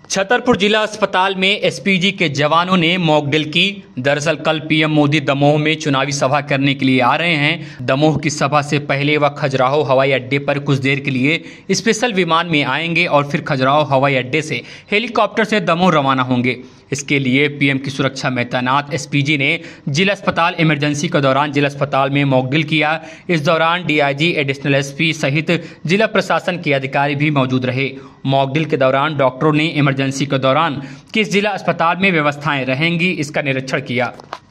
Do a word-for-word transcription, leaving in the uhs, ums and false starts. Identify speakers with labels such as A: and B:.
A: छतरपुर जिला अस्पताल में एसपीजी के जवानों ने मॉक ड्रिल की। दरअसल कल पीएम मोदी दमोह में चुनावी सभा करने के लिए आ रहे हैं। दमोह की सभा से पहले वह खजुराहो हवाई अड्डे पर कुछ देर के लिए स्पेशल विमान में आएंगे और फिर खजुराहो हवाई अड्डे से हेलीकॉप्टर से दमोह रवाना होंगे। इसके लिए पीएम की सुरक्षा में तैनात एसपीजी ने जिला अस्पताल इमरजेंसी के दौरान जिला अस्पताल में मॉक ड्रिल किया। इस दौरान डीआईजी, एडिशनल एसपी सहित जिला प्रशासन के अधिकारी भी मौजूद रहे। मॉक ड्रिल के दौरान डॉक्टरों ने इमरजेंसी के दौरान किस जिला अस्पताल में व्यवस्थाएं रहेंगी इसका निरीक्षण किया।